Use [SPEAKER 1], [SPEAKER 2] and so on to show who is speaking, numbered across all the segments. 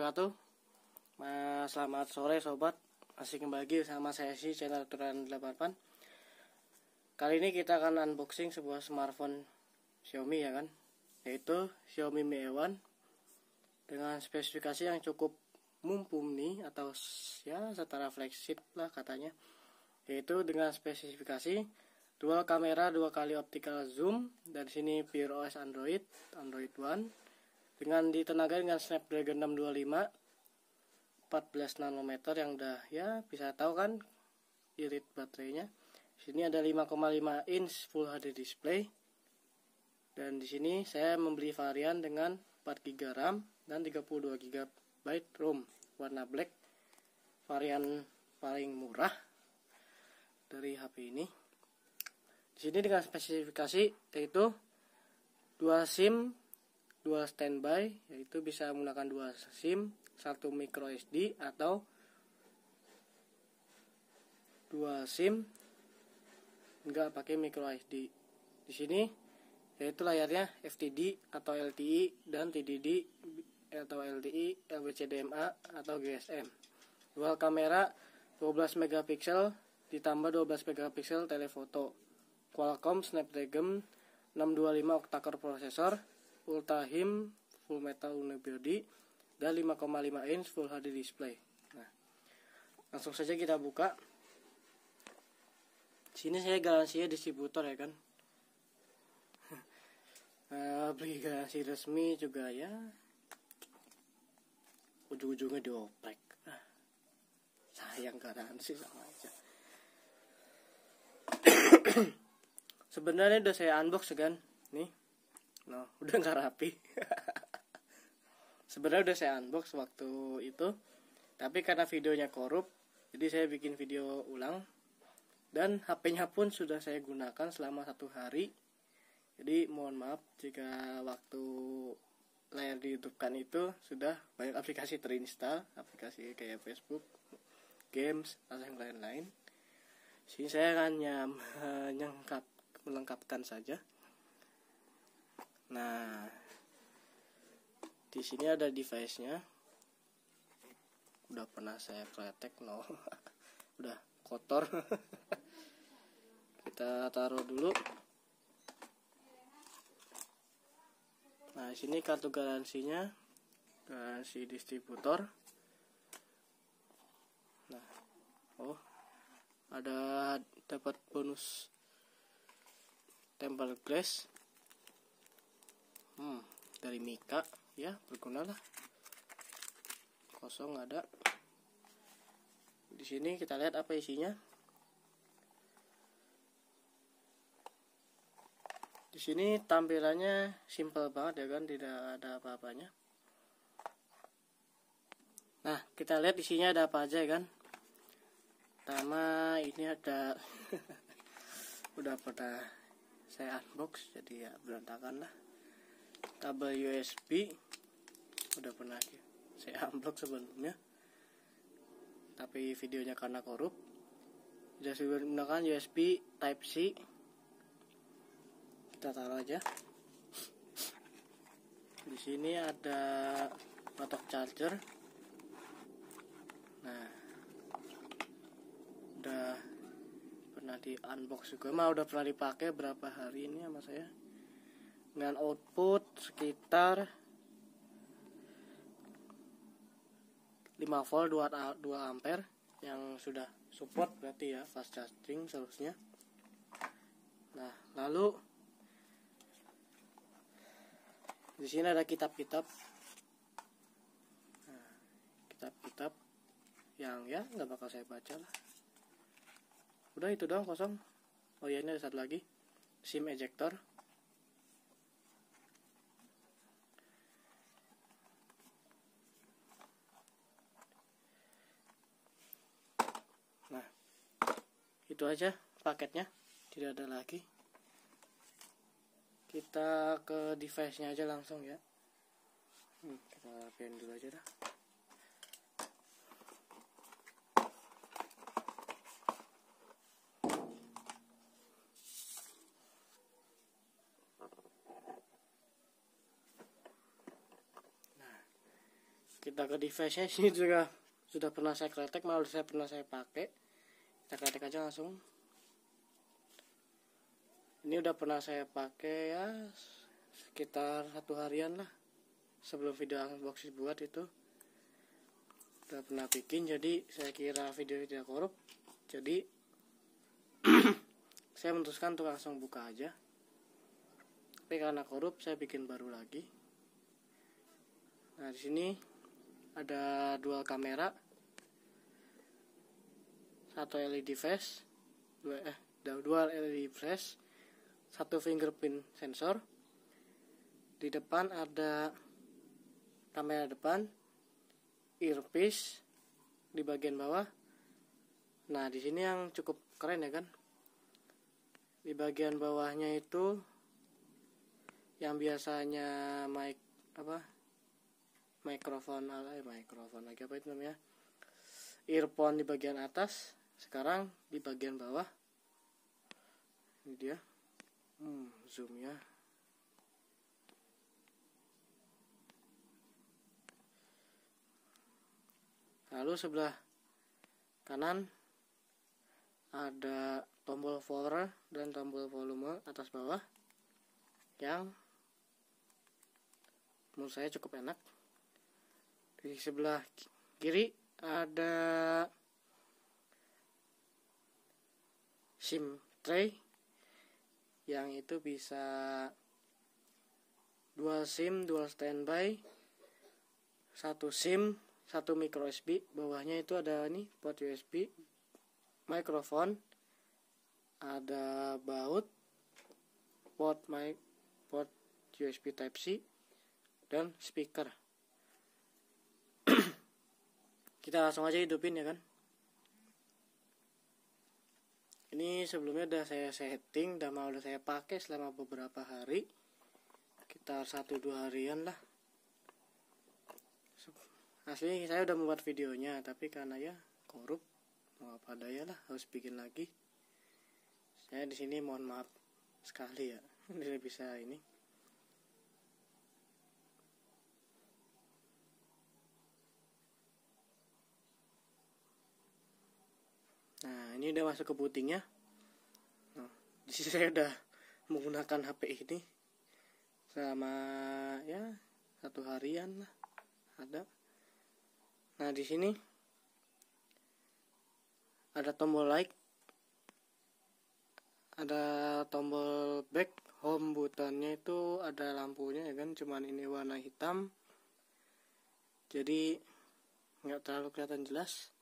[SPEAKER 1] wabarakatuh. Selamat sore sobat. Masih kembali lagi sama saya si channel Turan 88. Kali ini kita akan unboxing sebuah smartphone Xiaomi ya kan, yaitu Xiaomi Mi A1 dengan spesifikasi yang cukup mumpuni atau ya setara flagship lah katanya, yaitu dengan spesifikasi dual kamera 2 kali optical zoom, dari sini pure OS Android One dengan ditenagai dengan Snapdragon 625 14 nanometer yang udah ya bisa tahu kan irit baterainya. Sini ada 5,5 inch Full HD display, dan di sini saya membeli varian dengan 4 GB RAM dan 32 GB ROM warna black, varian paling murah dari HP ini. Di sini dengan spesifikasi yaitu dual SIM, dual standby, yaitu bisa menggunakan dua SIM, satu micro SD atau dua SIM enggak pakai micro SD. Di sini yaitu layarnya FTD atau LTE dan TDD atau LTE, LBCDMA atau GSM. Dual kamera 12 megapiksel ditambah 12 megapiksel telefoto. Qualcomm Snapdragon 625 octa-core prosesor, Ultra HIM Full Metal Unibody dan 5,5 inch Full HD display. Nah, langsung saja kita buka. Sini saya garansinya distributor ya kan. Beli garansi resmi juga ya, ujung-ujungnya dioprek. Sayang garansi sama aja. Sebenarnya udah saya unbox kan, nih, udah nggak rapi. Sebenarnya udah saya unbox waktu itu, tapi karena videonya korup, jadi saya bikin video ulang. Dan HP-nya pun sudah saya gunakan selama 1 hari. Jadi mohon maaf jika waktu layar dihidupkan itu sudah banyak aplikasi terinstall, aplikasi kayak Facebook, games, atau yang lain-lain. Sini saya hanya melengkapkan saja. Nah, di sini ada device-nya. Udah pernah saya kletek, udah kotor. Kita taruh dulu. Nah, di sini kartu garansinya, garansi distributor. Nah, ada dapat bonus tempered glass dari Mika, ya berguna lah. Kosong ada. Di sini kita lihat apa isinya. Di sini tampilannya simple banget ya kan, tidak ada apa-apanya. Nah, kita lihat isinya ada apa aja ya kan. Pertama ini ada udah pernah saya unbox jadi ya berantakan lah. Kabel USB udah pernah saya unbox sebelumnya, tapi videonya karena korup. Sudah menggunakan USB Type C. Kita taruh aja. Di sini ada batok charger. Nah, udah pernah di unbox juga, udah pernah dipakai berapa hari ini sama saya, dengan output sekitar 5 volt 2 ampere yang sudah support berarti ya, fast charging seharusnya. Nah, lalu di sini ada kitab-kitab. Nah, kitab-kitab yang ya nggak bakal saya baca lah. Udah itu doang, kosong. Oh ya, ini ada satu lagi, SIM ejector. Nah, itu aja paketnya, tidak ada lagi. Kita ke device-nya aja langsung ya. Kita rapiin dulu aja dah. kita ke device-nya. Ini juga sudah pernah saya kretek, malah pernah saya pakai. Kita kretek aja langsung. Ini udah pernah saya pakai ya sekitar 1 harian lah sebelum video unboxing buat itu. Udah pernah bikin, jadi saya kira video tidak korup. Jadi saya memutuskan untuk langsung buka aja. Tapi karena korup, saya bikin baru lagi. Nah, di sini ada dual kamera, 1 LED flash, dual LED flash, 1 fingerprint sensor. Di depan ada kamera depan, earpiece di bagian bawah. Nah, di sini yang cukup keren ya kan. Di bagian bawahnya itu yang biasanya mikrofon lagi apa itu namanya, earphone di bagian atas, sekarang di bagian bawah. Ini dia zoomnya. Lalu sebelah kanan ada tombol power dan tombol volume atas bawah yang menurut saya cukup enak. Di sebelah kiri ada SIM tray yang itu bisa dual SIM, dual standby, 1 SIM, 1 micro USB. Bawahnya itu ada nih port USB, mikrofon, ada baut, port USB Type C, dan speaker. Kita langsung aja hidupin ya kan. Ini sebelumnya udah saya setting, udah saya pakai selama beberapa hari, sekitar 1-2 harian lah. Asli saya udah membuat videonya, tapi karena ya korup, mau apa daya lah, harus bikin lagi. Saya di sini mohon maaf sekali ya, tidak bisa ini. Nah, ini udah masuk ke bootingnya. Nah, di sini saya udah menggunakan HP ini selama ya 1 harian lah ada. Nah, di sini ada tombol like, ada tombol back, home buttonnya itu ada lampunya ya kan, cuman ini warna hitam, jadi nggak terlalu kelihatan jelas.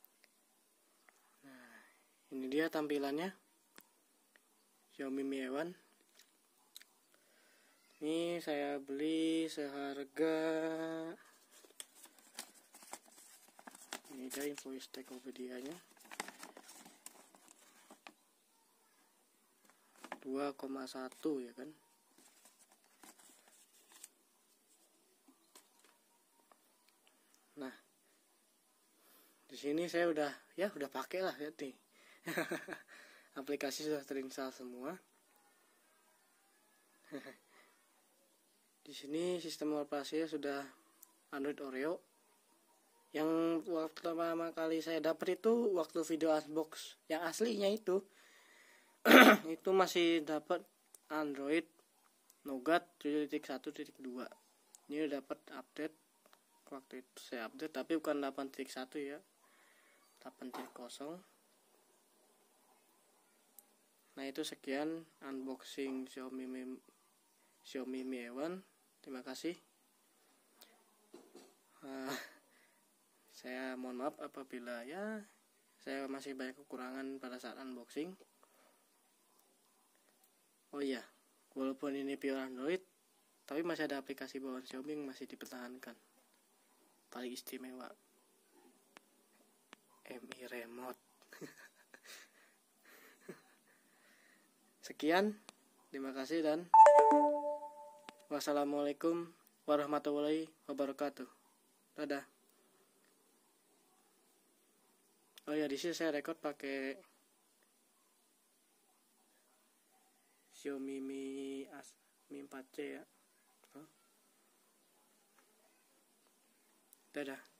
[SPEAKER 1] Nah, ini dia tampilannya Xiaomi Mi A1. Ini saya beli seharga, ini dia info Tokopedia-nya, 2,1 ya kan. Nah, di sini saya udah pakai lah ya nih. Aplikasi sudah terinstall semua. Di sini sistem operasinya sudah Android Oreo. Yang waktu pertama kali saya dapat itu waktu video unbox yang aslinya itu itu masih dapat Android Nougat 7.1.2. Ini udah dapat update waktu itu saya update, tapi bukan 8.1 ya, 8.0. Nah, itu sekian unboxing Xiaomi Mi A1. Terima kasih. Saya mohon maaf apabila ya saya masih banyak kekurangan pada saat unboxing. Oh iya, walaupun ini pure Android, tapi masih ada aplikasi bawaan Xiaomi yang masih dipertahankan. Paling istimewa Mi Remote. Sekian, terima kasih dan wassalamualaikum warahmatullahi wabarakatuh. Dadah. Oh ya, di sini saya record pakai Xiaomi Mi 4C ya. Dadah.